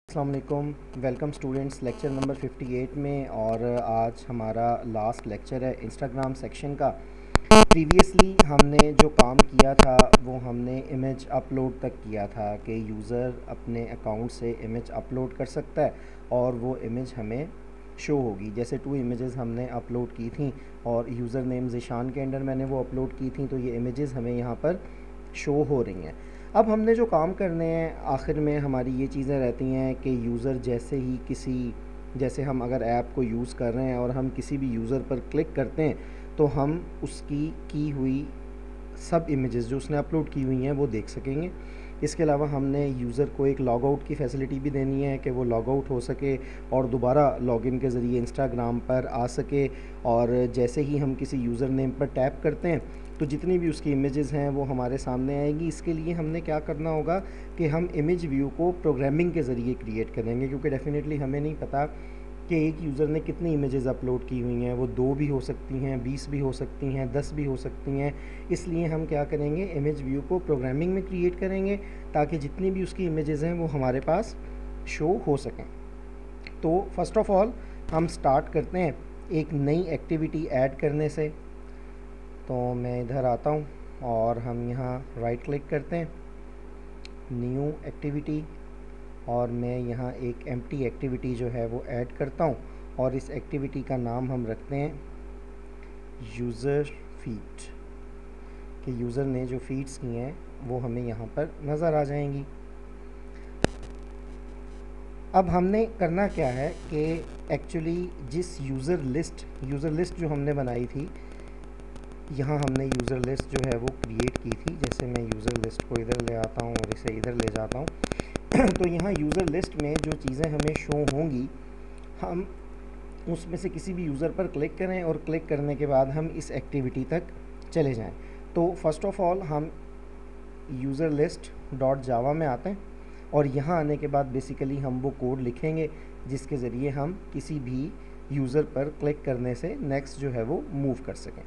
अस्सलाम वालेकुम। Welcome students lecture number 58 में। और आज हमारा लास्ट लेक्चर है इंस्टाग्राम सेक्शन का। प्रीवियसली हमने जो काम किया था वो हमने इमेज अपलोड तक किया था कि यूज़र अपने अकाउंट से इमेज अपलोड कर सकता है और वो इमेज हमें शो होगी। जैसे 2 इमेजेस हमने अपलोड की थी और यूज़र नेम ज़िशान के अंडर मैंने वो अपलोड की थी, तो ये इमेजेस हमें यहाँ पर शो हो रही हैं। अब हमने जो काम करने हैं आखिर में हमारी ये चीज़ें रहती हैं कि यूज़र जैसे हम अगर ऐप को यूज़ कर रहे हैं और हम किसी भी यूज़र पर क्लिक करते हैं तो हम उसकी की हुई सब इमेजेस जो उसने अपलोड की हुई हैं वो देख सकेंगे। इसके अलावा हमने यूज़र को एक लॉग आउट की फैसिलिटी भी देनी है कि वो लॉग आउट हो सके और दोबारा लॉगिन के ज़रिए इंस्टाग्राम पर आ सके। और जैसे ही हम किसी यूज़र नेम पर टैप करते हैं तो जितनी भी उसकी इमेजेस हैं वो हमारे सामने आएगी। इसके लिए हमने क्या करना होगा कि हम इमेज व्यू को प्रोग्रामिंग के ज़रिए क्रिएट करेंगे, क्योंकि डेफिनेटली हमें नहीं पता कि एक यूज़र ने कितनी इमेजेस अपलोड की हुई हैं। वो 2 भी हो सकती हैं, 20 भी हो सकती हैं, 10 भी हो सकती हैं। इसलिए हम क्या करेंगे, इमेज व्यू को प्रोग्रामिंग में क्रिएट करेंगे ताकि जितनी भी उसकी इमेजेस हैं वो हमारे पास शो हो सकें। तो फर्स्ट ऑफ़ ऑल हम स्टार्ट करते हैं एक नई एक्टिविटी ऐड करने से। तो मैं इधर आता हूँ और हम यहाँ राइट क्लिक करते हैं, न्यू एक्टिविटी, और मैं यहाँ एक एम्प्टी एक्टिविटी जो है वो ऐड करता हूँ और इस एक्टिविटी का नाम हम रखते हैं यूज़र फीड, कि यूज़र ने जो फीड्स की हैं वो हमें यहाँ पर नज़र आ जाएंगी। अब हमने करना क्या है कि एक्चुअली जिस यूज़र लिस्ट जो हमने बनाई थी, यहाँ हमने यूज़र लिस्ट जो है वो क्रिएट की थी। जैसे मैं यूज़र लिस्ट को इधर ले आता हूँ और इसे इधर ले जाता हूँ तो यहाँ यूज़र लिस्ट में जो चीज़ें हमें शो होंगी, हम उसमें से किसी भी यूज़र पर क्लिक करें और क्लिक करने के बाद हम इस एक्टिविटी तक चले जाएं। तो फर्स्ट ऑफ़ ऑल हम यूज़र लिस्ट डॉट जावा में आते हैं और यहाँ आने के बाद बेसिकली हम वो कोड लिखेंगे जिसके ज़रिए हम किसी भी यूज़र पर क्लिक करने से नेक्स्ट जो है वो मूव कर सकें।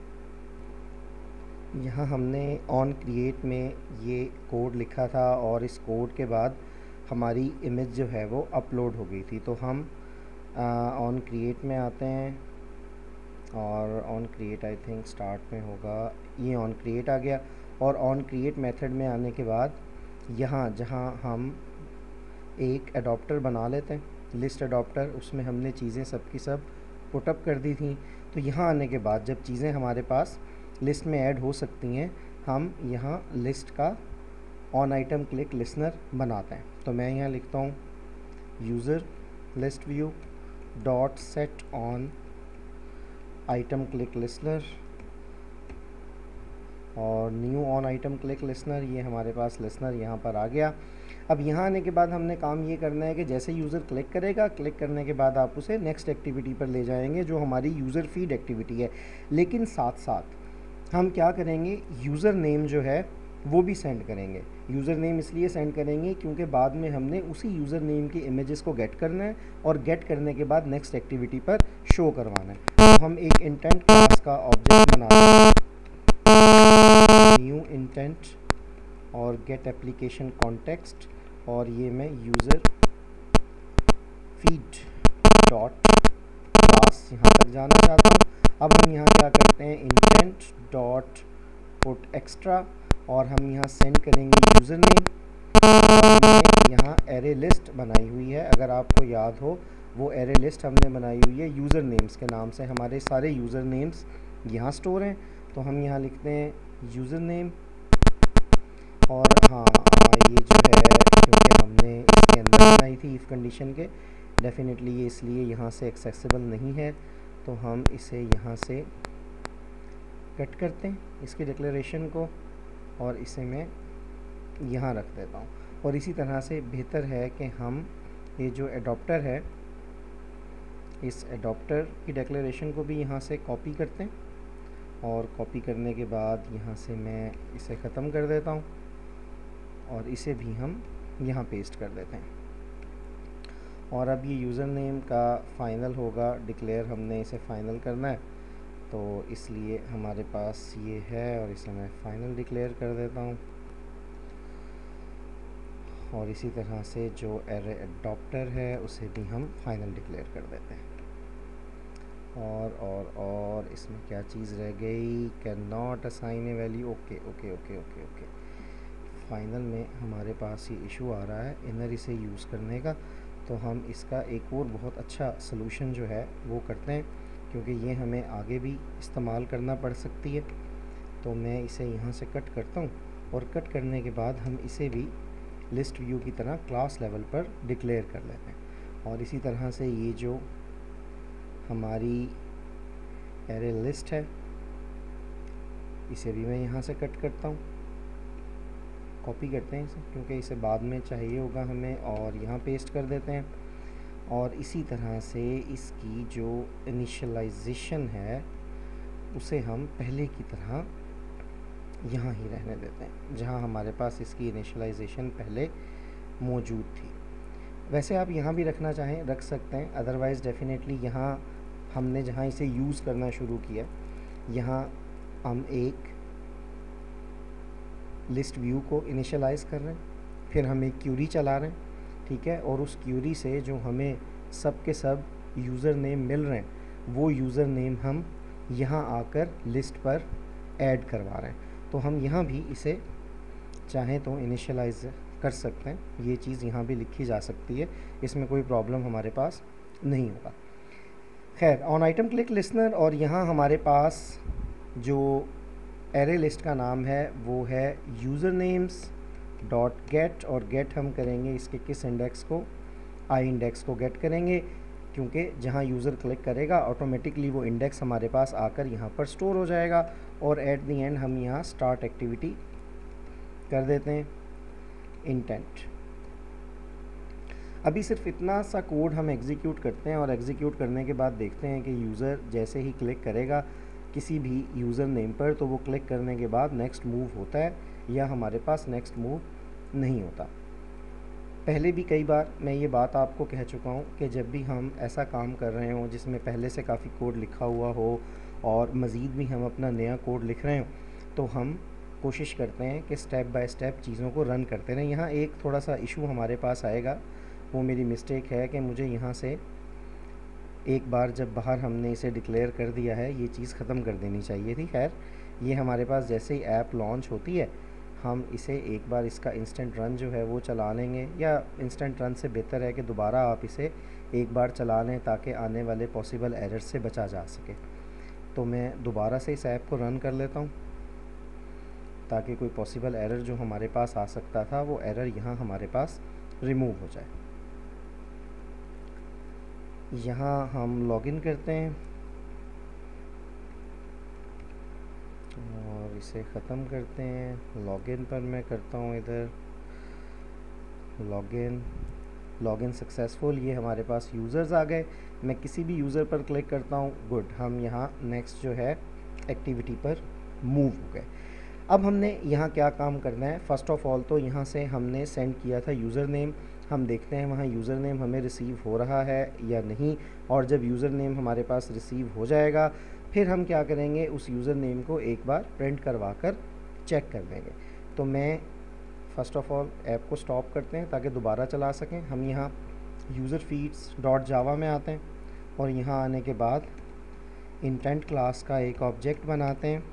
यहाँ हमने ऑन क्रिएट में ये कोड लिखा था और इस कोड के बाद हमारी इमेज जो है वो अपलोड हो गई थी। तो हम ऑन क्रिएट में आते हैं और on create I think start में होगा, ये ऑन क्रिएट आ गया। और ऑन क्रिएट मेथड में आने के बाद यहाँ जहाँ हम एक एडॉप्टर बना लेते हैं, लिस्ट एडॉप्टर, उसमें हमने चीज़ें सब की सब पुटअप कर दी थी। तो यहाँ आने के बाद जब चीज़ें हमारे पास लिस्ट में ऐड हो सकती हैं, हम यहाँ लिस्ट का ऑन आइटम क्लिक लिसनर बनाते हैं। तो मैं यहाँ लिखता हूँ user list view dot set on item click listener और new on item click listener. ये हमारे पास लिसनर यहाँ पर आ गया। अब यहाँ आने के बाद हमने काम ये करना है कि जैसे यूज़र क्लिक करेगा, क्लिक करने के बाद आप उसे नेक्स्ट एक्टिविटी पर ले जाएंगे जो हमारी यूज़र फीड एक्टिविटी है। लेकिन साथ साथ हम क्या करेंगे, यूज़र नेम जो है वो भी सेंड करेंगे। यूज़र नेम इसलिए सेंड करेंगे क्योंकि बाद में हमने उसी यूज़र नेम की इमेजेस को गेट करना है और गेट करने के बाद नेक्स्ट एक्टिविटी पर शो करवाना है। तो हम एक इंटेंट क्लास का ऑब्जेक्ट बनाते हैं, न्यू इंटेंट और गेट एप्लीकेशन कॉन्टेक्स्ट, और ये मैं यूज़र फीड डॉट क्लास यहाँ तक जाना चाहता हूँ। अब हम यहाँ क्या करते हैं, इंटेंट डॉट पुट एक्स्ट्रा, और हम यहाँ सेंड करेंगे यूज़र नेम। हमने यहाँ एरे लिस्ट बनाई हुई है, अगर आपको याद हो वो एरे लिस्ट हमने बनाई हुई है यूज़र नेम्स के नाम से। हमारे सारे यूज़र नेम्स यहाँ स्टोर हैं। तो हम यहाँ लिखते हैं यूज़र नेम, और हाँ ये जो है क्योंकि हमने इसके अंदर बनाई थी इफ़ कंडीशन के, डेफिनेटली ये इसलिए यहाँ से एक्सेसिबल नहीं है। तो हम इसे यहाँ से कट करते हैं इसकी डिक्लेरेशन को और इसे मैं यहाँ रख देता हूँ। और इसी तरह से बेहतर है कि हम ये जो एडॉप्टर है, इस एडॉप्टर की डिक्लेरेशन को भी यहाँ से कॉपी करते हैं और कॉपी करने के बाद यहाँ से मैं इसे ख़त्म कर देता हूँ और इसे भी हम यहाँ पेस्ट कर देते हैं। और अब ये यूज़र नेम का फ़ाइनल होगा, डिक्लेयर हमने इसे फ़ाइनल करना है, तो इसलिए हमारे पास ये है और इसे मैं फ़ाइनल डिक्लेयर कर देता हूँ। और इसी तरह से जो एरे एडॉप्टर है उसे भी हम फाइनल डिक्लेयर कर देते हैं। और इसमें क्या चीज़ रह गई, can not assign a value. Okay okay okay okay okay. Final में हमारे पास ये इशू आ रहा है इनर इसे यूज़ करने का, तो हम इसका एक और बहुत अच्छा सलूशन जो है वो करते हैं, क्योंकि ये हमें आगे भी इस्तेमाल करना पड़ सकती है। तो मैं इसे यहाँ से कट करता हूँ, और कट करने के बाद हम इसे भी लिस्ट व्यू की तरह क्लास लेवल पर डिक्लेयर कर लेते हैं। और इसी तरह से ये जो हमारी एरे लिस्ट है इसे भी मैं यहाँ से कट करता हूँ, कॉपी करते हैं इसे, क्योंकि इसे बाद में चाहिए होगा हमें, और यहाँ पेस्ट कर देते हैं। और इसी तरह से इसकी जो इनिशियलाइजेशन है उसे हम पहले की तरह यहाँ ही रहने देते हैं, जहाँ हमारे पास इसकी इनिशियलाइजेशन पहले मौजूद थी। वैसे आप यहाँ भी रखना चाहें रख सकते हैं, अदरवाइज़ डेफिनेटली यहाँ हमने जहाँ इसे यूज़ करना शुरू किया, यहाँ हम एक लिस्ट व्यू को इनिशियलाइज़ कर रहे हैं, फिर हम एक क्यूरी चला रहे हैं, ठीक है, और उस क्यूरी से जो हमें सब के सब यूज़र नेम मिल रहे हैं वो यूज़र नेम हम यहाँ आकर लिस्ट पर ऐड करवा रहे हैं। तो हम यहाँ भी इसे चाहें तो इनिशियलाइज कर सकते हैं, ये चीज़ यहाँ भी लिखी जा सकती है, इसमें कोई प्रॉब्लम हमारे पास नहीं होगा। खैर, ऑन आइटम क्लिक लिसनर, और यहाँ हमारे पास जो एरे लिस्ट का नाम है वो है यूज़र नेम्स डॉट गेट, और गेट हम करेंगे इसके किस इंडेक्स को, आई इंडेक्स को गेट करेंगे, क्योंकि जहाँ यूज़र क्लिक करेगा ऑटोमेटिकली वो इंडेक्स हमारे पास आकर यहाँ पर स्टोर हो जाएगा। और एट द एंड हम यहाँ स्टार्ट एक्टिविटी कर देते हैं इंटेंट। अभी सिर्फ इतना सा कोड हम एग्जीक्यूट करते हैं, और एग्जीक्यूट करने के बाद देखते हैं कि यूज़र जैसे ही क्लिक करेगा किसी भी यूज़र नेम पर, तो वो क्लिक करने के बाद नेक्स्ट मूव होता है या हमारे पास नेक्स्ट मूव नहीं होता। पहले भी कई बार मैं ये बात आपको कह चुका हूँ कि जब भी हम ऐसा काम कर रहे हों जिसमें पहले से काफ़ी कोड लिखा हुआ हो और मज़ीद भी हम अपना नया कोड लिख रहे हों, तो हम कोशिश करते हैं कि स्टेप बाय स्टेप चीज़ों को रन करते रहें। यहाँ एक थोड़ा सा इशू हमारे पास आएगा, वो मेरी मिस्टेक है कि मुझे यहाँ से एक बार जब बाहर हमने इसे डिक्लेयर कर दिया है ये चीज़ ख़त्म कर देनी चाहिए थी। खैर, ये हमारे पास जैसे ही ऐप लॉन्च होती है हम इसे एक बार इसका इंस्टेंट रन जो है वो चला लेंगे, या इंस्टेंट रन से बेहतर है कि दोबारा आप इसे एक बार चला लें ताकि आने वाले पॉसिबल एरर से बचा जा सके। तो मैं दोबारा से इस ऐप को रन कर लेता हूँ ताकि कोई पॉसिबल एरर जो हमारे पास आ सकता था वो एरर यहाँ हमारे पास रिमूव हो जाए। यहाँ हम लॉगिन करते हैं और इसे ख़त्म करते हैं। लॉगिन पर मैं करता हूँ इधर लॉगिन सक्सेसफुल, ये हमारे पास यूज़र्स आ गए। मैं किसी भी यूज़र पर क्लिक करता हूँ, गुड, हम यहाँ नेक्स्ट जो है एक्टिविटी पर मूव हो गए। अब हमने यहाँ क्या काम करना है, फ़र्स्ट ऑफ़ ऑल तो यहाँ से हमने सेंड किया था यूज़र नेम, हम देखते हैं वहाँ यूज़र नेम हमें रिसीव हो रहा है या नहीं, और जब यूज़र नेम हमारे पास रिसीव हो जाएगा फिर हम क्या करेंगे, उस यूज़र नेम को एक बार प्रिंट करवा कर चेक कर देंगे। तो मैं फ़र्स्ट ऑफ़ ऑल ऐप को स्टॉप करते हैं ताकि दोबारा चला सकें। हम यहाँ यूज़र फीड्स डॉट जावा में आते हैं और यहाँ आने के बाद इंटेंट क्लास का एक ऑब्जेक्ट बनाते हैं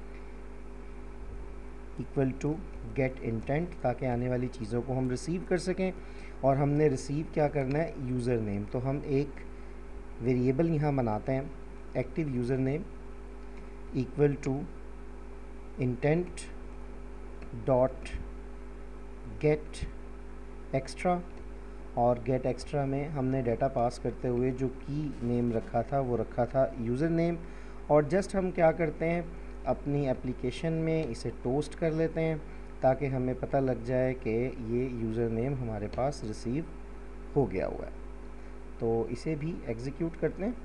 इक्वल टू गेट इंटेंट, ताकि आने वाली चीज़ों को हम रिसीव कर सकें। और हमने रिसीव क्या करना है, यूज़र नेम। तो हम एक वेरिएबल यहाँ बनाते हैं active user name equal to intent dot get extra, और गेट एक्स्ट्रा में हमने डाटा पास करते हुए जो की नेम रखा था वो रखा था यूज़र नेम। और जस्ट हम क्या करते हैं, अपनी एप्लीकेशन में इसे टोस्ट कर लेते हैं ताकि हमें पता लग जाए कि ये यूज़र नेम हमारे पास रिसीव हो गया हुआ है। तो इसे भी एग्जीक्यूट करते हैं,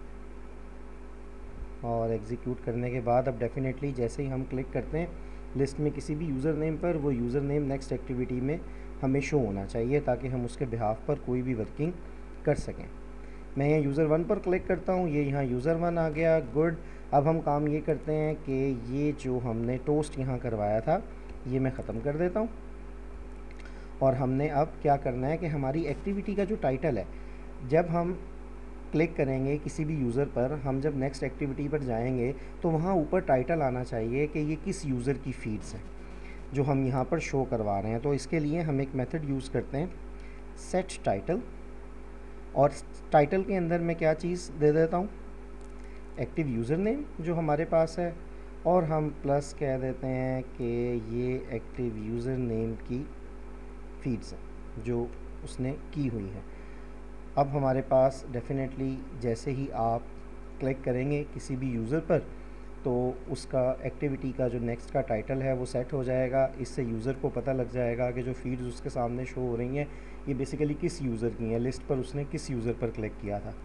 और एग्जीक्यूट करने के बाद अब डेफिनेटली जैसे ही हम क्लिक करते हैं लिस्ट में किसी भी यूज़र नेम पर, वो यूज़र नेम नेक्स्ट एक्टिविटी में हमें शो होना चाहिए ताकि हम उसके बिहाफ पर कोई भी वर्किंग कर सकें। मैं यहाँ यूज़र 1 पर क्लिक करता हूँ, ये यहाँ यूज़र 1 आ गया, गुड। अब हम काम ये करते हैं कि ये जो हमने टोस्ट यहाँ करवाया था ये मैं ख़त्म कर देता हूँ, और हमने अब क्या करना है कि हमारी एक्टिविटी का जो टाइटल है, जब हम क्लिक करेंगे किसी भी यूज़र पर, हम जब नेक्स्ट एक्टिविटी पर जाएंगे तो वहाँ ऊपर टाइटल आना चाहिए कि ये किस यूज़र की फीड्स हैं जो हम यहाँ पर शो करवा रहे हैं। तो इसके लिए हम एक मेथड यूज़ करते हैं सेट टाइटल, और टाइटल के अंदर मैं क्या चीज़ दे देता हूँ, एक्टिव यूज़र नेम जो हमारे पास है, और हम प्लस कह देते हैं कि ये एक्टिव यूज़र नेम की फीड्स हैं जो उसने की हुई है। अब हमारे पास डेफिनेटली जैसे ही आप क्लिक करेंगे किसी भी यूज़र पर तो उसका एक्टिविटी का जो नेक्स्ट का टाइटल है वो सेट हो जाएगा। इससे यूज़र को पता लग जाएगा कि जो फीड्स उसके सामने शो हो रही हैं ये बेसिकली किस यूज़र की हैं, लिस्ट पर उसने किस यूज़र पर क्लिक किया था।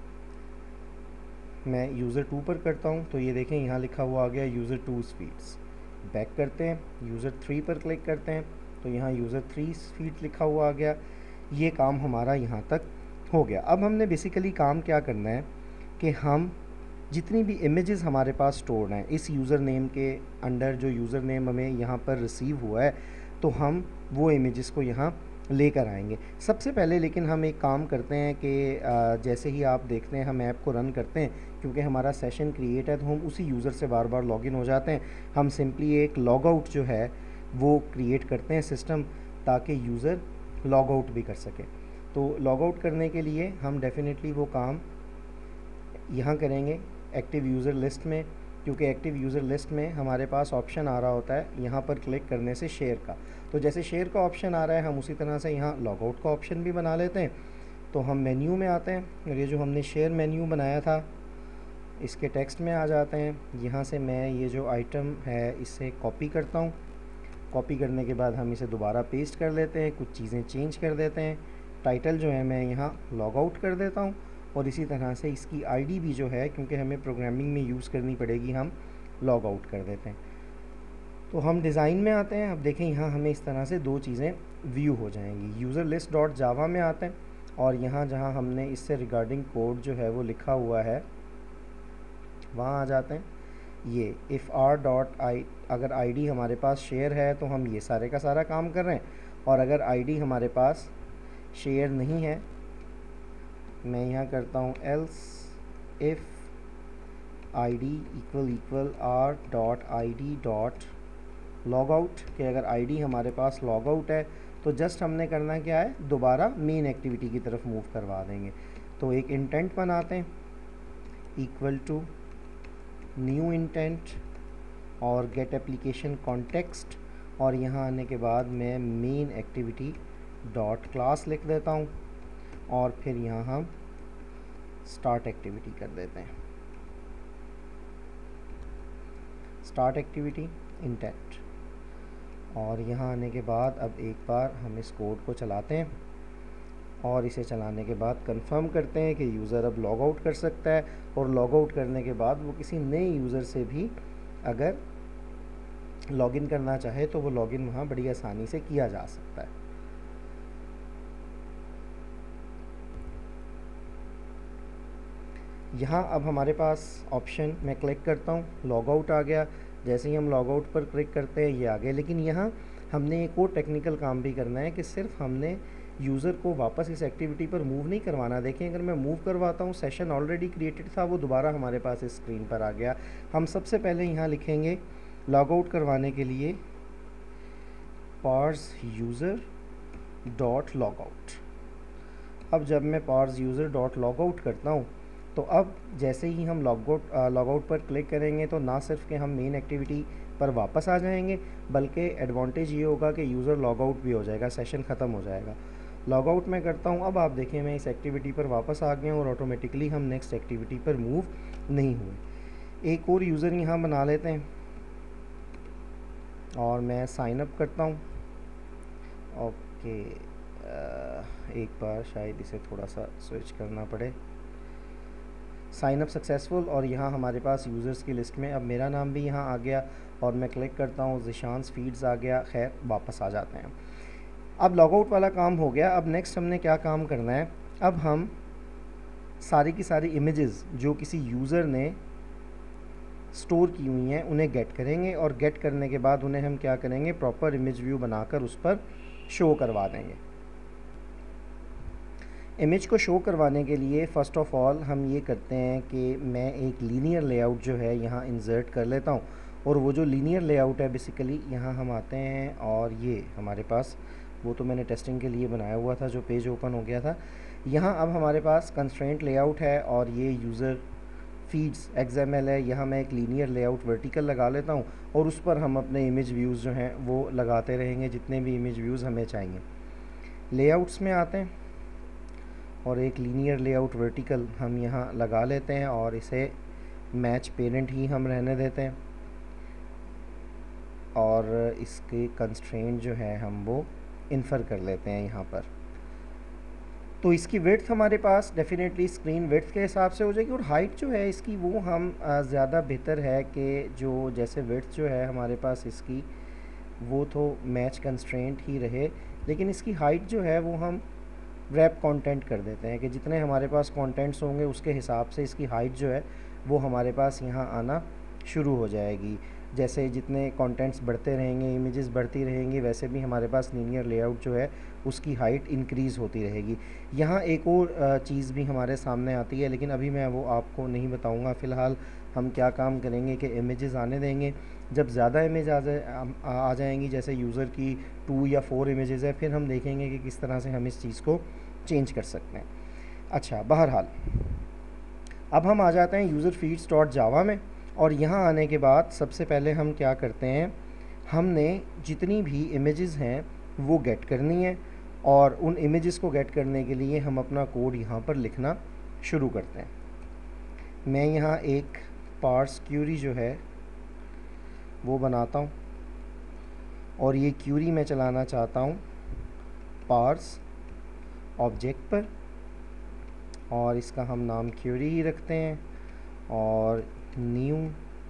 मैं यूज़र 2 पर करता हूँ तो ये देखें यहाँ लिखा हुआ आ गया यूज़र 2 फीड्स। बैक करते हैं, यूज़र 3 पर क्लिक करते हैं तो यहाँ यूज़र 3 फीड लिखा हुआ आ गया। ये काम हमारा यहाँ तक हो गया। अब हमने बेसिकली काम क्या करना है कि हम जितनी भी इमेजेस हमारे पास स्टोर्ड हैं इस यूज़र नेम के अंडर, जो यूज़र नेम हमें यहाँ पर रिसीव हुआ है, तो हम वो इमेजेस को यहाँ लेकर आएंगे। सबसे पहले लेकिन हम एक काम करते हैं कि जैसे ही आप देखते हैं हम ऐप को रन करते हैं, क्योंकि हमारा सेशन क्रिएट है तो हम उसी यूज़र से बार बार लॉगिन हो जाते हैं। हम सिंपली एक लॉग आउट जो है वो क्रिएट करते हैं सिस्टम, ताकि यूज़र लॉग आउट भी कर सके। तो लॉग आउट करने के लिए हम डेफिनेटली वो काम यहाँ करेंगे एक्टिव यूज़र लिस्ट में, क्योंकि एक्टिव यूज़र लिस्ट में हमारे पास ऑप्शन आ रहा होता है यहाँ पर क्लिक करने से शेयर का। तो जैसे शेयर का ऑप्शन आ रहा है हम उसी तरह से यहाँ लॉग आउट का ऑप्शन भी बना लेते हैं। तो हम मेन्यू में आते हैं और ये जो हमने शेयर मेन्यू बनाया था इसके टेक्स्ट में आ जाते हैं। यहाँ से मैं ये जो आइटम है इसे कॉपी करता हूँ। कॉपी करने के बाद हम इसे दोबारा पेस्ट कर लेते हैं, कुछ चीज़ें चेंज कर देते हैं। टाइटल जो है मैं यहाँ लॉग आउट कर देता हूँ, और इसी तरह से इसकी आईडी भी जो है, क्योंकि हमें प्रोग्रामिंग में यूज़ करनी पड़ेगी, हम लॉग आउट कर देते हैं। तो हम डिज़ाइन में आते हैं। अब देखें यहाँ हमें इस तरह से दो चीज़ें व्यू हो जाएंगी। यूज़र लिस्ट डॉट जावा में आते हैं और यहाँ जहाँ हमने इससे रिगार्डिंग कोड जो है वो लिखा हुआ है वहाँ आ जाते हैं। ये इफ़ आर डॉट आई, अगर आईडी हमारे पास शेयर है तो हम ये सारे का सारा काम कर रहे हैं, और अगर आईडी हमारे पास शेयर नहीं है, मैं यहाँ करता हूँ else if ID equal equal R dot ID dot log out, कि अगर आईडी हमारे पास लॉग आउट है तो जस्ट हमने करना क्या है, दोबारा मेन एक्टिविटी की तरफ मूव करवा देंगे। तो एक इंटेंट बनाते हैं इक्वल टू न्यू इंटेंट और गेट एप्लीकेशन कॉन्टेक्स्ट, और यहाँ आने के बाद मैं मेन एक्टिविटी डॉट क्लास लिख देता हूँ, और फिर यहाँ हम स्टार्ट एक्टिविटी कर देते हैं, स्टार्ट एक्टिविटी इंटेंट। और यहाँ आने के बाद अब एक बार हम इस कोड को चलाते हैं, और इसे चलाने के बाद कंफर्म करते हैं कि यूज़र अब लॉग आउट कर सकता है, और लॉग आउट करने के बाद वो किसी नए यूज़र से भी अगर लॉगिन करना चाहे तो वो लॉगिन वहाँ बड़ी आसानी से किया जा सकता है। यहाँ अब हमारे पास ऑप्शन मैं क्लिक करता हूँ, लॉग आउट आ गया। जैसे ही हम लॉग आउट पर क्लिक करते हैं ये आ गया। लेकिन यहाँ हमने एक और टेक्निकल काम भी करना है कि सिर्फ हमने यूज़र को वापस इस एक्टिविटी पर मूव नहीं करवाना। देखें अगर मैं मूव करवाता हूँ, सेशन ऑलरेडी क्रिएटेड था, वो दोबारा हमारे पास इस स्क्रीन पर आ गया। हम सबसे पहले यहाँ लिखेंगे लॉग आउट करवाने के लिए parse user dot log out. अब जब मैं parse user dot log out करता हूँ तो अब जैसे ही हम लॉग आउट पर क्लिक करेंगे तो ना सिर्फ कि हम मेन एक्टिविटी पर वापस आ जाएंगे, बल्कि एडवांटेज ये होगा कि यूज़र लॉग आउट भी हो जाएगा, सेशन ख़त्म हो जाएगा। लॉग आउट मैं करता हूँ। अब आप देखें मैं इस एक्टिविटी पर वापस आ गया हूँ और ऑटोमेटिकली हम नेक्स्ट एक्टिविटी पर मूव नहीं हुए। एक और यूज़र यहाँ बना लेते हैं और मैं साइन अप करता हूँ। ओके, एक बार शायद इसे थोड़ा सा स्विच करना पड़े। साइन अप सक्सेसफुल, और यहाँ हमारे पास यूज़र्स की लिस्ट में अब मेरा नाम भी यहाँ आ गया, और मैं क्लिक करता हूँ ज़िशान्स फीड्स आ गया। खैर वापस आ जाते हैं। अब लॉग आउट वाला काम हो गया। अब नेक्स्ट हमने क्या काम करना है, अब हम सारी की सारी इमेजेस जो किसी यूज़र ने स्टोर की हुई हैं उन्हें गेट करेंगे, और गेट करने के बाद उन्हें हम क्या करेंगे, प्रॉपर इमेज व्यू बनाकर उस पर शो करवा देंगे। इमेज को शो करवाने के लिए फ़र्स्ट ऑफ़ ऑल हम ये करते हैं कि मैं एक लीनियर लेआउट जो है यहाँ इंसर्ट कर लेता हूँ, और वो जो लीनियर लेआउट है बेसिकली यहाँ हम आते हैं और ये हमारे पास, वो तो मैंने टेस्टिंग के लिए बनाया हुआ था जो पेज ओपन हो गया था। यहाँ अब हमारे पास कंस्ट्रेंट लेआउट है और ये यूज़र फीड्स XML है। यहाँ मैं एक लीनियर लेआउट वर्टिकल लगा लेता हूँ और उस पर हम अपने इमेज व्यूज़ जो हैं वो लगाते रहेंगे, जितने भी इमेज व्यूज़ हमें चाहिए। लेआउट्स में आते हैं और एक लीनियर लेआउट वर्टिकल हम यहाँ लगा लेते हैं और इसे मैच पेरेंट ही हम रहने देते हैं, और इसके कंस्ट्रेंट जो है हम वो इन्फर कर लेते हैं यहाँ पर। तो इसकी विड्थ हमारे पास डेफिनेटली स्क्रीन विड्थ के हिसाब से हो जाएगी, और हाइट जो है इसकी वो हम ज़्यादा बेहतर है कि जो जैसे विड्थ जो है हमारे पास इसकी वो तो मैच कंस्ट्रेंट ही रहे, लेकिन इसकी हाइट जो है वो हम रैप कंटेंट कर देते हैं कि जितने हमारे पास कंटेंट्स होंगे उसके हिसाब से इसकी हाइट जो है वो हमारे पास यहाँ आना शुरू हो जाएगी। जैसे जितने कंटेंट्स बढ़ते रहेंगे, इमेजेस बढ़ती रहेंगी, वैसे भी हमारे पास लीनियर लेआउट जो है उसकी हाइट इंक्रीज़ होती रहेगी। यहाँ एक और चीज़ भी हमारे सामने आती है, लेकिन अभी मैं वो आपको नहीं बताऊँगा। फ़िलहाल हम क्या काम करेंगे कि इमेजेस आने देंगे, जब ज़्यादा इमेज आ जाएंगी, जैसे यूज़र की 2 या 4 इमेजेस है, फिर हम देखेंगे कि किस तरह से हम इस चीज़ को चेंज कर सकते हैं। अच्छा, बहरहाल अब हम आ जाते हैं यूज़र फीड्स डॉट जावा में, और यहाँ आने के बाद सबसे पहले हम क्या करते हैं, हमने जितनी भी इमेजेस हैं वो गेट करनी है, और उन इमेजेस को गेट करने के लिए हम अपना कोड यहाँ पर लिखना शुरू करते हैं। मैं यहाँ एक पार्स क्यूरी जो है वो बनाता हूँ, और ये क्यूरी मैं चलाना चाहता हूँ पार्स ऑब्जेक्ट पर, और इसका हम नाम क्यूरी ही रखते हैं, और new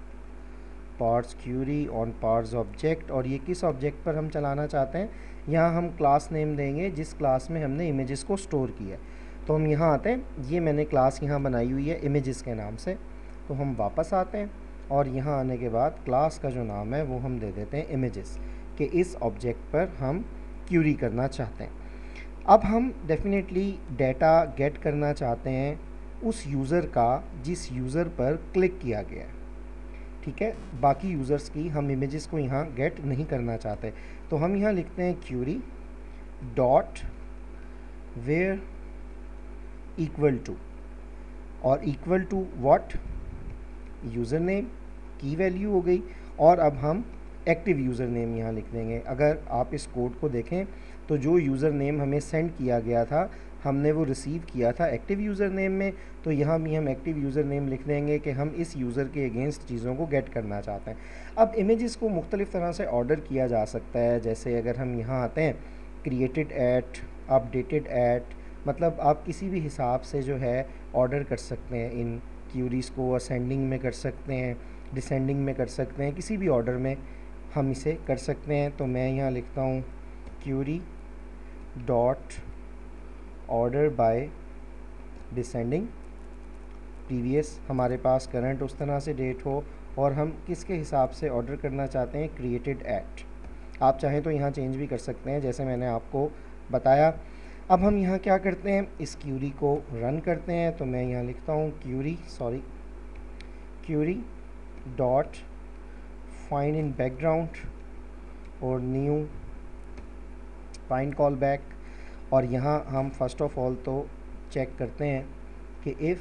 parse query on parse object. और ये किस ऑब्जेक्ट पर हम चलाना चाहते हैं, यहाँ हम क्लास नेम देंगे जिस क्लास में हमने इमेजेस को स्टोर किया है। तो हम यहाँ आते हैं, ये मैंने क्लास यहाँ बनाई हुई है इमेजेस के नाम से, तो हम वापस आते हैं और यहाँ आने के बाद क्लास का जो नाम है वो हम दे देते हैं इमेजेस, कि इस ऑब्जेक्ट पर हम क्यूरी करना चाहते हैं। अब हम डेफिनेटली डाटा गेट करना चाहते हैं उस यूज़र का जिस यूज़र पर क्लिक किया गया है, ठीक है। बाकी यूज़र्स की हम इमेजेस को यहाँ गेट नहीं करना चाहते, तो हम यहाँ लिखते हैं query dot where equal to, और equal to what, user name की वैल्यू हो गई, और अब हम एक्टिव यूज़र नेम यहाँ लिख देंगे। अगर आप इस कोड को देखें तो जो यूज़र नेम हमें सेंड किया गया था, हमने वो रिसीव किया था एक्टिव यूज़र नेम में, तो यहाँ भी हम एक्टिव यूज़र नेम लिख देंगे कि हम इस यूज़र के अगेंस्ट चीज़ों को गेट करना चाहते हैं। अब इमेजेस को मुख्तलिफ़ तरह से ऑर्डर किया जा सकता है, जैसे अगर हम यहाँ आते हैं क्रिएटेड एट, अपडेटेड एट, मतलब आप किसी भी हिसाब से जो है ऑर्डर कर सकते हैं इन क्यूरीज़ को, असेंडिंग में कर सकते हैं, डिसेंडिंग में कर सकते हैं, किसी भी ऑर्डर में हम इसे कर सकते हैं। तो मैं यहाँ लिखता हूँ query dot order by descending, previous हमारे पास करंट उस तरह से डेट हो, और हम किसके हिसाब से ऑर्डर करना चाहते हैं, क्रिएटेड एट। आप चाहें तो यहाँ चेंज भी कर सकते हैं जैसे मैंने आपको बताया। अब हम यहाँ क्या करते हैं, इस क्यूरी को रन करते हैं। तो मैं यहाँ लिखता हूँ query dot find in background और न्यू फाइंड कॉल बैक, और यहाँ हम फर्स्ट ऑफ ऑल तो चेक करते हैं कि if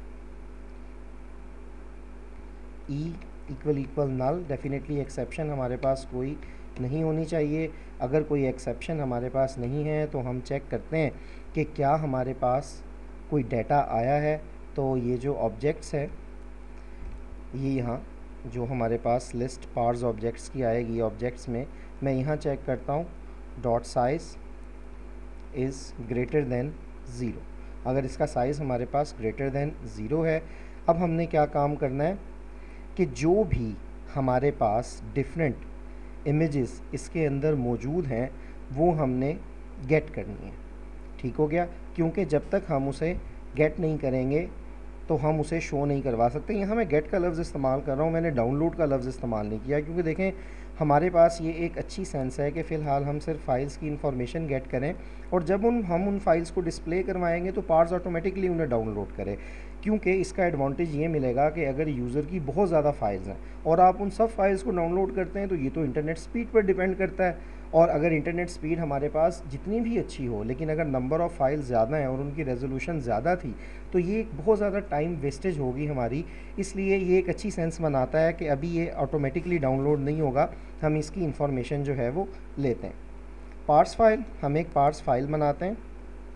E equal null, definitely exception हमारे पास कोई नहीं होनी चाहिए। अगर कोई एक्सेप्शन हमारे पास नहीं है तो हम चेक करते हैं कि क्या हमारे पास कोई डाटा आया है। तो ये जो ऑब्जेक्ट्स है, ये यहाँ जो हमारे पास लिस्ट पार्स ऑब्जेक्ट्स की आएगी, ऑब्जेक्ट्स में मैं यहाँ चेक करता हूँ dot size is greater than 0। अगर इसका साइज़ हमारे पास ग्रेटर दैन 0 है, अब हमने क्या काम करना है कि जो भी हमारे पास डिफरेंट इमेजेस इसके अंदर मौजूद हैं वो हमने गेट करनी है। ठीक हो गया, क्योंकि जब तक हम उसे गेट नहीं करेंगे तो हम उसे शो नहीं करवा सकते। यहाँ मैं गेट का लफ्ज़ इस्तेमाल कर रहा हूँ, मैंने डाउनलोड का लफ्ज़ इस्तेमाल नहीं किया, क्योंकि देखें हमारे पास ये एक अच्छी सेंस है कि फ़िलहाल हम सिर्फ फाइल्स की इंफॉर्मेशन गेट करें, और जब हम उन फाइल्स को डिस्प्ले करवाएंगे तो पार्ट्स ऑटोमेटिकली उन्हें डाउनलोड करें। क्योंकि इसका एडवांटेज ये मिलेगा कि अगर यूज़र की बहुत ज़्यादा फाइल्स हैं और आप उन सब फाइल्स को डाउनलोड करते हैं, तो ये तो इंटरनेट स्पीड पर डिपेंड करता है। और अगर इंटरनेट स्पीड हमारे पास जितनी भी अच्छी हो, लेकिन अगर नंबर ऑफ़ फाइल्स ज़्यादा हैं और उनकी रेजोल्यूशन ज़्यादा थी, तो ये एक बहुत ज़्यादा टाइम वेस्टेज होगी हमारी। इसलिए ये एक अच्छी सेंस बनाता है कि अभी ये ऑटोमेटिकली डाउनलोड नहीं होगा, हम इसकी इंफॉर्मेशन जो है वो लेते हैं। पार्ट्स फाइल, हम एक पार्ट्स फाइल बनाते हैं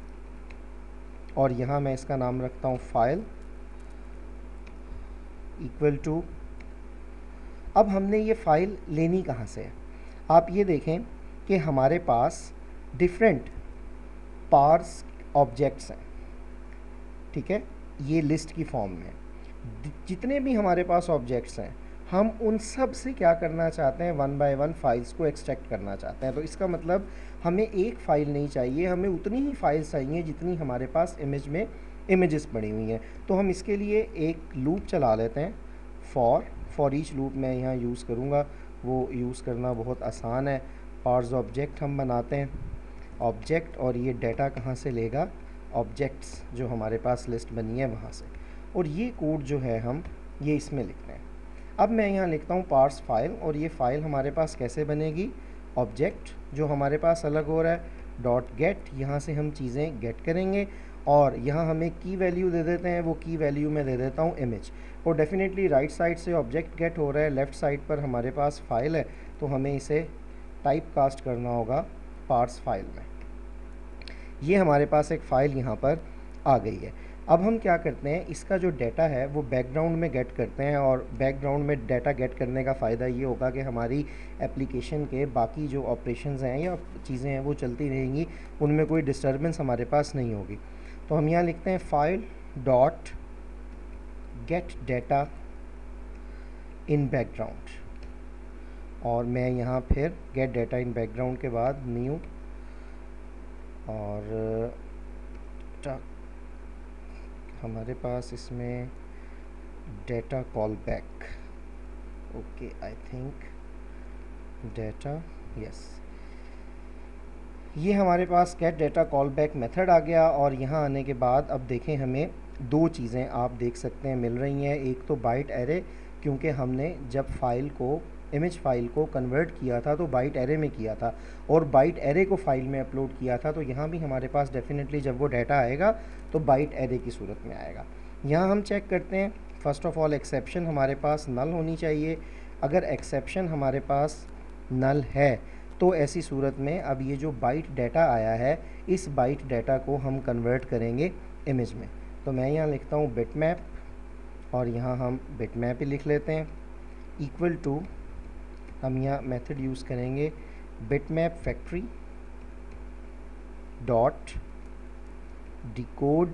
और यहाँ मैं इसका नाम रखता हूँ फाइल इक्वल टू। अब हमने ये फ़ाइल लेनी कहाँ से है? आप ये देखें कि हमारे पास डिफरेंट पार्स ऑब्जेक्ट्स हैं, ठीक है, ये लिस्ट की फॉर्म में। जितने भी हमारे पास ऑब्जेक्ट्स हैं, हम उन सब से क्या करना चाहते हैं, वन बाय वन फाइल्स को एक्सट्रैक्ट करना चाहते हैं। तो इसका मतलब हमें एक फ़ाइल नहीं चाहिए, हमें उतनी ही फाइल्स चाहिए जितनी हमारे पास इमेज में इमेजेस पड़ी हुई हैं। तो हम इसके लिए एक लूप चला लेते हैं, फॉर ईच लूप मैं यहाँ यूज़ करूँगा, वो यूज़ करना बहुत आसान है। पार्स ऑब्जेक्ट हम बनाते हैं, ऑब्जेक्ट, और ये डाटा कहाँ से लेगा, ऑब्जेक्ट्स जो हमारे पास लिस्ट बनी है वहाँ से, और ये कोड जो है हम ये इसमें लिखते हैं। अब मैं यहाँ लिखता हूँ पार्स फाइल, और ये फ़ाइल हमारे पास कैसे बनेगी, ऑब्जेक्ट जो हमारे पास अलग हो रहा है डॉट गेट, यहाँ से हम चीज़ें गेट करेंगे, और यहाँ हमें की वैल्यू दे देते हैं, वो की वैल्यू मैं दे देता हूँ इमेज। और डेफिनेटली राइट साइड से ऑब्जेक्ट गेट हो रहा है, लेफ़्ट साइड पर हमारे पास फाइल है, तो हमें इसे टाइप कास्ट करना होगा पार्स फाइल में। ये हमारे पास एक फ़ाइल यहाँ पर आ गई है। अब हम क्या करते हैं, इसका जो डाटा है वो बैकग्राउंड में गेट करते हैं, और बैकग्राउंड में डाटा गेट करने का फ़ायदा ये होगा कि हमारी एप्लीकेशन के बाकी जो ऑपरेशंस हैं या चीज़ें हैं वो चलती रहेंगी, उनमें कोई डिस्टर्बेंस हमारे पास नहीं होगी। तो हम यहाँ लिखते हैं file dot get data in background, और मैं यहाँ फिर गेट डाटा इन बैकग्राउंड के बाद न्यू और हमारे पास इसमें data call back, okay, I think data, yes, ये हमारे पास get data call back method आ गया। और यहाँ आने के बाद अब देखें हमें दो चीज़ें आप देख सकते हैं मिल रही हैं। एक तो बाइट एरे, क्योंकि हमने जब फाइल को इमेज फाइल को कन्वर्ट किया था तो बाइट एरे में किया था, और बाइट एरे को फाइल में अपलोड किया था, तो यहाँ भी हमारे पास डेफिनेटली जब वो डाटा आएगा तो बाइट एरे की सूरत में आएगा। यहाँ हम चेक करते हैं, फ़र्स्ट ऑफ़ ऑल एक्सेप्शन हमारे पास नल होनी चाहिए। अगर एक्सेप्शन हमारे पास नल है तो ऐसी सूरत में अब ये जो बाइट डाटा आया है, इस बाइट डाटा को हम कन्वर्ट करेंगे इमेज में। तो मैं यहाँ लिखता हूँ बिटमैप, और यहाँ हम बिटमैप ही लिख लेते हैं, इक्वल टू, हम यहाँ मेथड यूज़ करेंगे bitmap factory dot decode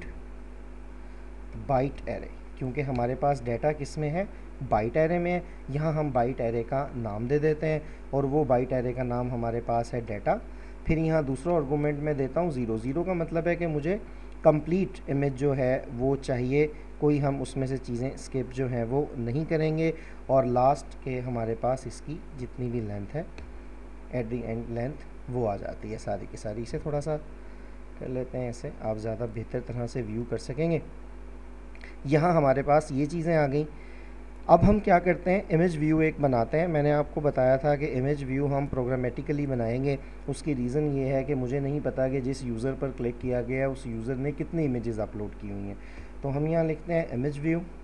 byte array, क्योंकि हमारे पास डाटा किस में है, बाइट एरे में है। यहाँ हम बाइट एरे का नाम दे देते हैं, और वो बाइट एरे का नाम हमारे पास है डाटा। फिर यहाँ दूसरा आर्गूमेंट में देता हूँ 0। 0 का मतलब है कि मुझे कंप्लीट इमेज जो है वो चाहिए, कोई हम उसमें से चीज़ें स्किप जो हैं वो नहीं करेंगे। और लास्ट के हमारे पास इसकी जितनी भी लेंथ है, एट दी एंड लेंथ वो आ जाती है सारी की सारी। इसे थोड़ा सा कर लेते हैं ऐसे, आप ज़्यादा बेहतर तरह से व्यू कर सकेंगे। यहाँ हमारे पास ये चीज़ें आ गई। अब हम क्या करते हैं, इमेज व्यू एक बनाते हैं। मैंने आपको बताया था कि इमेज व्यू हम प्रोग्रामेटिकली बनाएंगे। उसकी रीज़न ये है कि मुझे नहीं पता कि जिस यूज़र पर क्लिक किया गया है उस यूज़र ने कितनी इमेजेस अपलोड की हुई हैं। तो हम यहाँ लिखते हैं image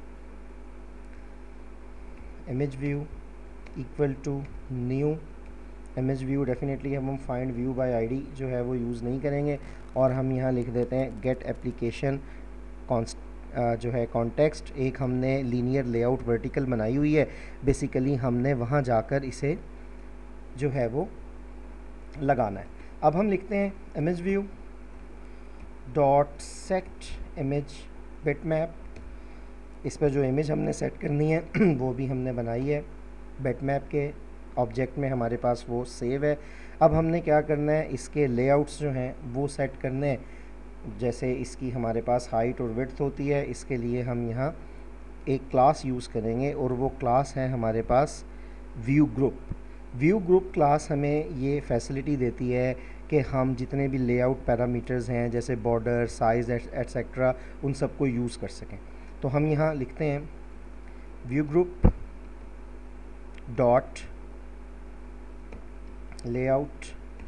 view equal to new image view. Definitely हम फाइंड व्यू बाय आईडी जो है वो यूज़ नहीं करेंगे, और हम यहाँ लिख देते हैं गेट एप्लीकेशन जो है कॉन्टेक्स्ट। एक हमने लीनियर लेआउट वर्टिकल बनाई हुई है, बेसिकली हमने वहाँ जाकर इसे जो है वो लगाना है। अब हम लिखते हैं image view dot set image bitmap. इस पर जो इमेज हमने सेट करनी है वो भी हमने बनाई है, बिटमैप के ऑब्जेक्ट में हमारे पास वो सेव है। अब हमने क्या करना है, इसके लेआउट्स जो हैं वो सेट करने हैं। जैसे इसकी हमारे पास हाइट और विड्थ होती है, इसके लिए हम यहाँ एक क्लास यूज़ करेंगे, और वो क्लास है हमारे पास view group. View group class हमें ये फैसिलिटी देती है कि हम जितने भी लेआउट पैरामीटर्स हैं जैसे बॉर्डर, साइज़ एट्सेट्रा, उन सबको यूज़ कर सकें। तो हम यहाँ लिखते हैं view group dot layout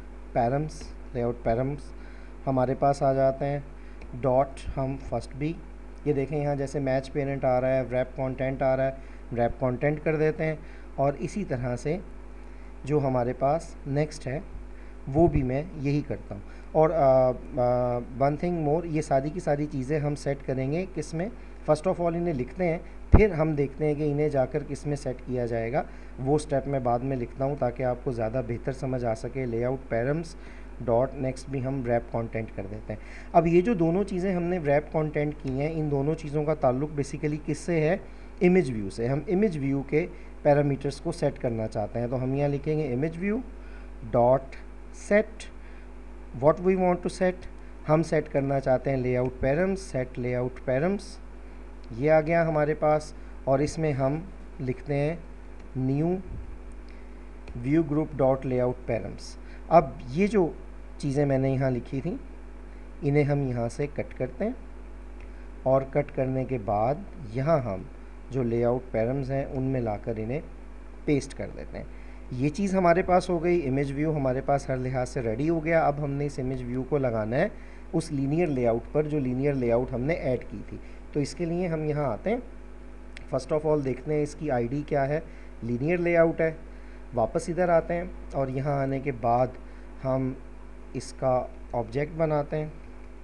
params हमारे पास आ जाते हैं। डॉट हम फर्स्ट भी, ये देखें यहाँ जैसे मैच पेरेंट आ रहा है, रैप कंटेंट आ रहा है, रैप कंटेंट कर देते हैं। और इसी तरह से जो हमारे पास नेक्स्ट है वो भी मैं यही करता हूँ। और वन थिंग मोर, ये सारी की सारी चीज़ें हम सेट करेंगे किस में, फ़र्स्ट ऑफ ऑल इन्हें लिखते हैं, फिर हम देखते हैं कि इन्हें जाकर किस में सेट किया जाएगा। वो स्टेप मैं बाद में लिखता हूँ ताकि आपको ज़्यादा बेहतर समझ आ सके। लेआउट पैरम्स डॉट नेक्स्ट भी हम रैप कंटेंट कर देते हैं। अब ये जो दोनों चीज़ें हमने रैप कंटेंट की हैं, इन दोनों चीज़ों का ताल्लुक बेसिकली किससे है, इमेज व्यू से। हम इमेज व्यू के पैरामीटर्स को सेट करना चाहते हैं, तो हम यहाँ लिखेंगे image view dot set what we want to set. हम सेट करना चाहते हैं layout params, set layout params, ये आ गया हमारे पास। और इसमें हम लिखते हैं new view group dot layout params. अब ये जो चीज़ें मैंने यहाँ लिखी थी इन्हें हम यहाँ से कट करते हैं, और कट करने के बाद यहाँ हम जो लेआउट पैरम्स हैं उनमें लाकर इन्हें पेस्ट कर देते हैं। ये चीज़ हमारे पास हो गई। इमेज व्यू हमारे पास हर लिहाज से रेडी हो गया। अब हमने इस इमेज व्यू को लगाना है उस लीनियर लेआउट पर जो लीनियर लेआउट हमने ऐड की थी। तो इसके लिए हम यहाँ आते हैं, फ़र्स्ट ऑफ ऑल देखते हैं इसकी आईडी क्या है, लीनियर लेआउट है। वापस इधर आते हैं और यहाँ आने के बाद हम इसका ऑब्जेक्ट बनाते हैं,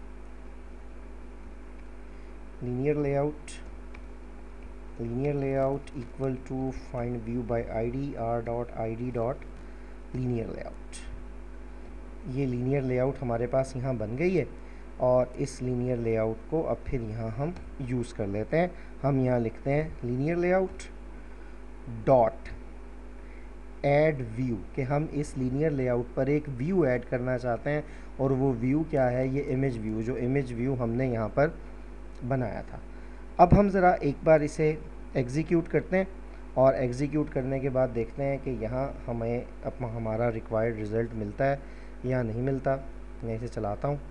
linear layout equal to find view by ID R dot id dot linear layout. ये लीनियर लेआउट हमारे पास यहाँ बन गई है, और इस लीनियर लेआउट को अब फिर यहाँ हम यूज़ कर लेते हैं। हम यहाँ लिखते हैं linear layout dot add view, कि हम इस लीनियर लेआउट पर एक व्यू ऐड करना चाहते हैं, और वो व्यू क्या है, ये इमेज व्यू, जो इमेज व्यू हमने यहाँ पर बनाया था। अब हम ज़रा एक बार इसे एग्जीक्यूट करते हैं, और एग्जीक्यूट करने के बाद देखते हैं कि यहाँ हमें हमारा रिक्वायर्ड रिज़ल्ट मिलता है या नहीं मिलता। मैं इसे चलाता हूँ,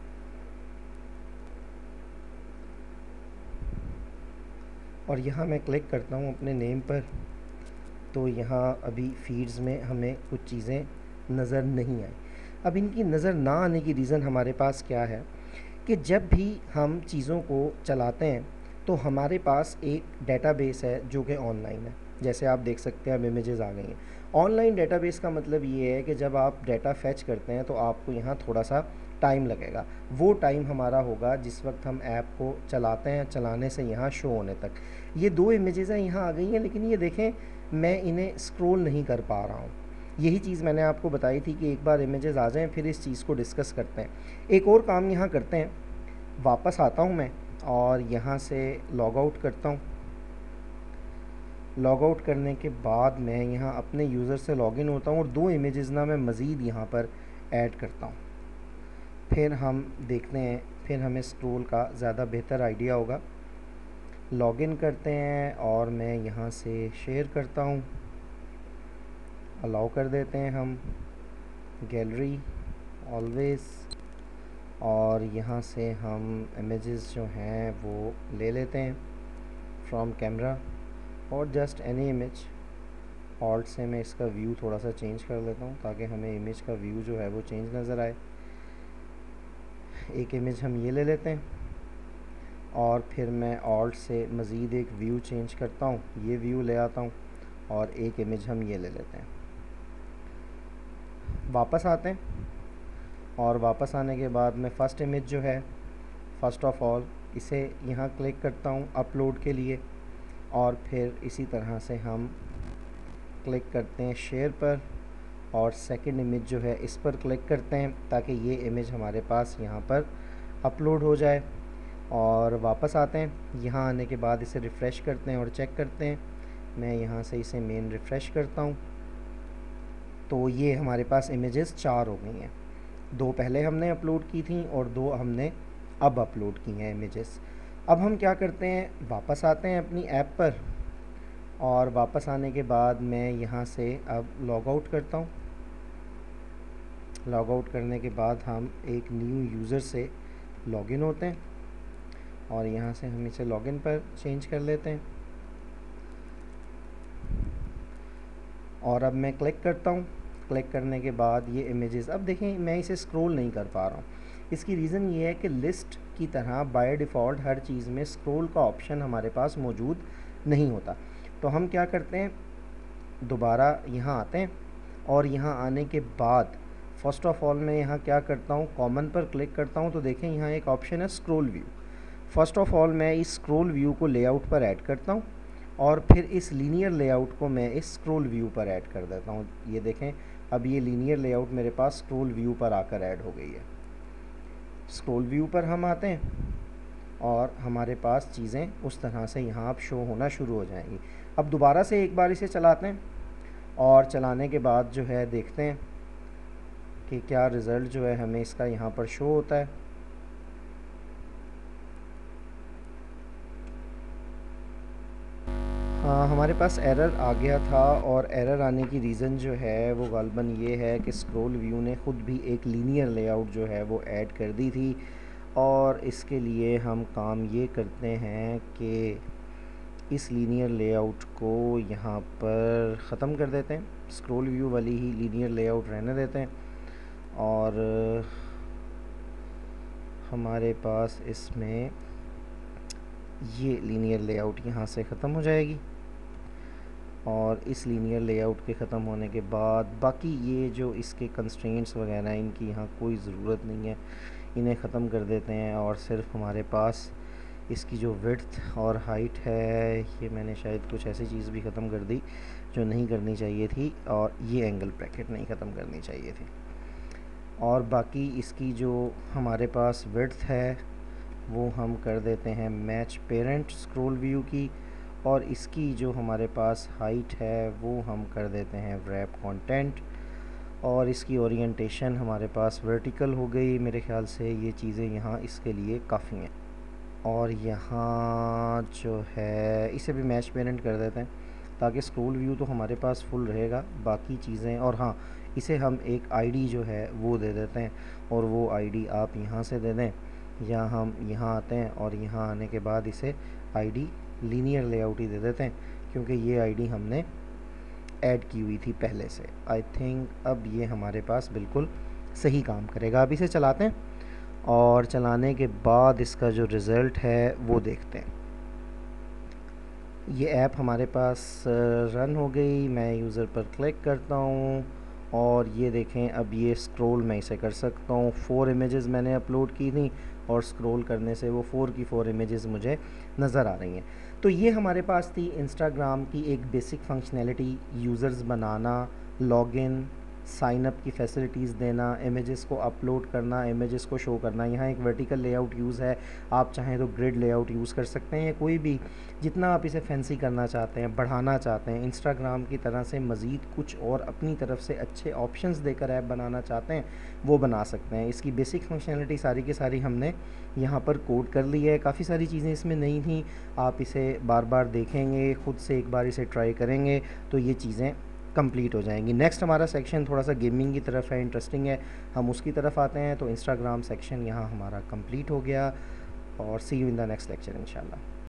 और यहाँ मैं क्लिक करता हूँ अपने नेम पर, तो यहाँ अभी फीड्स में हमें कुछ चीज़ें नज़र नहीं आई। अब इनकी नज़र ना आने की रीज़न हमारे पास क्या है कि जब भी हम चीज़ों को चलाते हैं तो हमारे पास एक डेटाबेस है जो कि ऑनलाइन है। जैसे आप देख सकते हैं अब इमेजेस आ गई हैं। ऑनलाइन डेटाबेस का मतलब ये है कि जब आप डेटा फैच करते हैं तो आपको यहाँ थोड़ा सा टाइम लगेगा। वो टाइम हमारा होगा जिस वक्त हम ऐप को चलाते हैं, चलाने से यहाँ शो होने तक। ये दो इमेजेस हैं यहाँ आ गई हैं, लेकिन ये देखें मैं इन्हें स्क्रॉल नहीं कर पा रहा हूँ। यही चीज़ मैंने आपको बताई थी कि एक बार इमेजेस आ जाएं फिर इस चीज़ को डिस्कस करते हैं। एक और काम यहाँ करते हैं, वापस आता हूँ मैं और यहाँ से लॉग आउट करता हूँ। लॉग आउट करने के बाद मैं यहाँ अपने यूज़र से लॉगिन होता हूँ और दो इमेजेस ना मैं मज़ीद यहाँ पर ऐड करता हूँ। फिर हम देखते हैं, फिर हमें स्क्रॉल का ज़्यादा बेहतर आइडिया होगा। लॉगिन करते हैं और मैं यहाँ से शेयर करता हूँ, अलाउ कर देते हैं हम गैलरी ऑलवेज़, और यहाँ से हम इमेजेस जो हैं वो ले लेते हैं फ्रॉम कैमरा, और जस्ट एनी इमेज। ऑल्ट से मैं इसका व्यू थोड़ा सा चेंज कर लेता हूँ ताकि हमें इमेज का व्यू जो है वो चेंज नज़र आए। एक इमेज हम ये ले लेते हैं, और फिर मैं ऑल्ट से मज़ीद एक व्यू चेंज करता हूँ, ये व्यू ले आता हूँ, और एक इमेज हम ये ले लेते हैं। वापस आते हैं, और वापस आने के बाद मैं फ़र्स्ट इमेज जो है, फ़र्स्ट ऑफ ऑल इसे यहाँ क्लिक करता हूँ अपलोड के लिए, और फिर इसी तरह से हम क्लिक करते हैं शेयर पर, और सेकंड इमेज जो है इस पर क्लिक करते हैं ताकि ये इमेज हमारे पास यहाँ पर अपलोड हो जाए। और वापस आते हैं, यहाँ आने के बाद इसे रिफ़्रेश करते हैं और चेक करते हैं। मैं यहाँ से इसे मेन रिफ़्रेश करता हूँ, तो ये हमारे पास इमेजेस 4 हो गई हैं। 2 पहले हमने अपलोड की थी और 2 हमने अब अपलोड की हैं इमेजेस। अब हम क्या करते हैं, वापस आते हैं अपनी ऐप पर, और वापस आने के बाद मैं यहाँ से अब लॉग आउट करता हूँ। लॉग आउट करने के बाद हम एक न्यू यूज़र से लॉगिन होते हैं और यहाँ से हम इसे लॉगिन पर चेंज कर लेते हैं। और अब मैं क्लिक करता हूँ। क्लिक करने के बाद ये इमेजेस, अब देखें मैं इसे स्क्रॉल नहीं कर पा रहा हूँ। इसकी रीज़न ये है कि लिस्ट की तरह बाय डिफ़ॉल्ट हर चीज़ में स्क्रॉल का ऑप्शन हमारे पास मौजूद नहीं होता। तो हम क्या करते हैं, दोबारा यहाँ आते हैं और यहाँ आने के बाद फ़र्स्ट ऑफ़ ऑल मैं यहाँ क्या करता हूँ, कॉमन पर क्लिक करता हूँ। तो देखें यहाँ एक ऑप्शन है scroll view. First of all मैं इस स्क्रॉल व्यू को लेआउट पर ऐड करता हूँ और फिर इस लीनियर लेआउट को मैं इस स्क्रॉल व्यू पर ऐड कर देता हूँ। ये देखें अब ये लीनियर लेआउट मेरे पास स्क्रॉल व्यू पर आकर ऐड हो गई है। स्क्रॉल व्यू पर हम आते हैं और हमारे पास चीज़ें उस तरह से यहाँ अब शो होना शुरू हो जाएंगी। अब दोबारा से एक बार इसे चलाते हैं और चलाने के बाद जो है देखते हैं कि क्या रिज़ल्ट जो है हमें इसका यहाँ पर शो होता है। हाँ, हमारे पास एरर आ गया था और एरर आने की रीज़न जो है वो गालबन ये है कि स्क्रॉल व्यू ने ख़ुद भी एक लीनियर लेआउट जो है वो ऐड कर दी थी। और इसके लिए हम काम ये करते हैं कि इस लीनियर लेआउट को यहाँ पर ख़त्म कर देते हैं, स्क्रॉल व्यू वाली ही लीनियर लेआउट रहने देते हैं और हमारे पास इसमें ये लीनियर लेआउट यहाँ से ख़त्म हो जाएगी। और इस लीनियर लेआउट के ख़त्म होने के बाद बाकी ये जो इसके कंस्ट्रेंट्स वगैरह इनकी यहाँ कोई ज़रूरत नहीं है, इन्हें ख़त्म कर देते हैं। और सिर्फ हमारे पास इसकी जो विड्थ और हाइट है, ये मैंने शायद कुछ ऐसी चीज़ भी ख़त्म कर दी जो नहीं करनी चाहिए थी, और ये एंगल ब्रैकेट नहीं ख़त्म करनी चाहिए थी। और बाकी इसकी जो हमारे पास विड्थ है वो हम कर देते हैं मैच पेरेंट स्क्रॉल व्यू की, और इसकी जो हमारे पास हाइट है वो हम कर देते हैं रैप कंटेंट, और इसकी ओरिएंटेशन हमारे पास वर्टिकल हो गई। मेरे ख़्याल से ये चीज़ें यहाँ इसके लिए काफ़ी हैं। और यहाँ जो है इसे भी मैच पेरेंट कर देते हैं ताकि स्क्रॉल व्यू तो हमारे पास फुल रहेगा, बाकी चीज़ें। और हाँ, इसे हम एक आईडी जो है वो दे देते हैं, और वो आईडी आप यहाँ से दे दें, या हम यहाँ आते हैं और यहाँ आने के बाद इसे आईडी लीनियर लेआउट ही दे देते हैं, क्योंकि ये आईडी हमने ऐड की हुई थी पहले से। आई थिंक अब ये हमारे पास बिल्कुल सही काम करेगा। अब इसे चलाते हैं और चलाने के बाद इसका जो रिज़ल्ट है वो देखते हैं। ये ऐप हमारे पास रन हो गई। मैं यूज़र पर क्लिक करता हूँ और ये देखें अब ये स्क्रॉल मैं इसे कर सकता हूँ। 4 इमेजेस मैंने अपलोड की थी और स्क्रॉल करने से वो 4 की 4 इमेजेस मुझे नज़र आ रही हैं। तो ये हमारे पास थी इंस्टाग्राम की एक बेसिक फंक्शनैलिटी, यूज़र्स बनाना, लॉगिन, साइन अप की फ़ैसिलिटीज़ देना, इमेजेस को अपलोड करना, इमेजेस को शो करना। यहाँ एक वर्टिकल लेआउट यूज़ है, आप चाहें तो ग्रिड लेआउट यूज़ कर सकते हैं, या कोई भी जितना आप इसे फैंसी करना चाहते हैं, बढ़ाना चाहते हैं, इंस्टाग्राम की तरह से मज़ीद कुछ और अपनी तरफ से अच्छे ऑप्शंस देकर ऐप बनाना चाहते हैं, वो बना सकते हैं। इसकी बेसिक फंक्शनैलिटी सारी की सारी हमने यहाँ पर कोड कर ली है। काफ़ी सारी चीज़ें इसमें नहीं थी, आप इसे बार बार देखेंगे, ख़ुद से एक बार इसे ट्राई करेंगे तो ये चीज़ें कंप्लीट हो जाएंगी। नेक्स्ट हमारा सेक्शन थोड़ा सा गेमिंग की तरफ है, इंटरेस्टिंग है, हम उसकी तरफ आते हैं। तो इंस्टाग्राम सेक्शन यहाँ हमारा कंप्लीट हो गया, और see you in the next lecture इंशाल्लाह।